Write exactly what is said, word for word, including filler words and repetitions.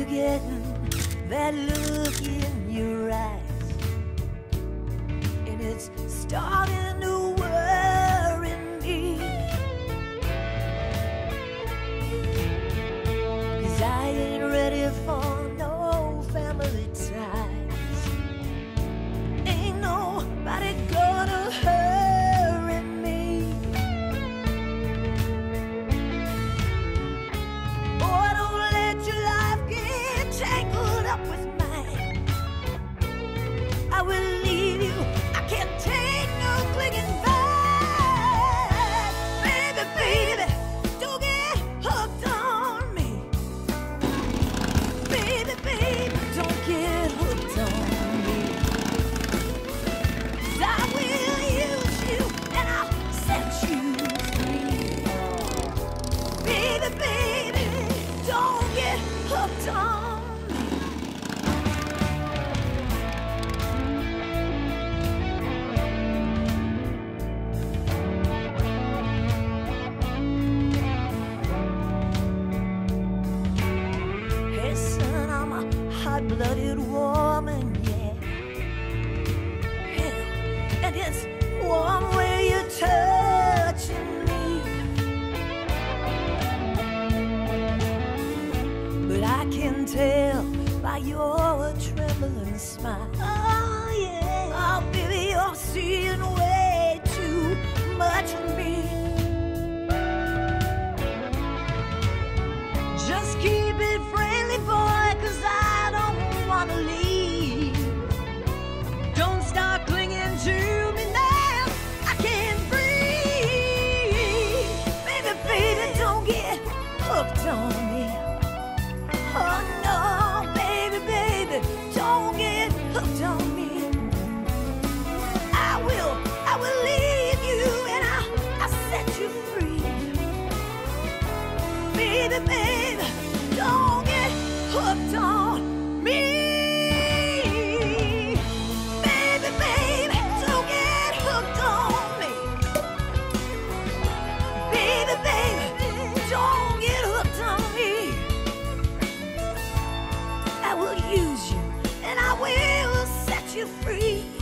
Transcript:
you getting that look in your eyes, and it's starting to worry me, 'cause I ain't ready for no family ties. Ain't nobody gonna hurry me. Boy, don't let your life get tangled up with mine. I will leave you, I can't take no clinging back. Baby, baby, don't get hooked on me. Baby, baby, don't get hooked on me. 'Cause I will use you and I'll set you free. Baby, baby, don't get hooked on me. Hey son, I'm a hot-blooded woman, yeah. Hell, and it's one way you're touching me, but I can tell by your trembling smile. Oh yeah, oh baby, you're seeing way too much of me. Just keep it friendly, boy, 'cause I don't wanna leave. Don't start clinging to me now, I can't breathe. Baby, baby, don't get hooked on me. Oh no, baby, baby, don't get hooked on me. I will, I will leave you and I'll, I'll set you free. Baby, baby, don't get hooked on me. Baby, baby, don't get hooked on me. Baby, baby, don't get hooked on me. I will use you and I will set you free.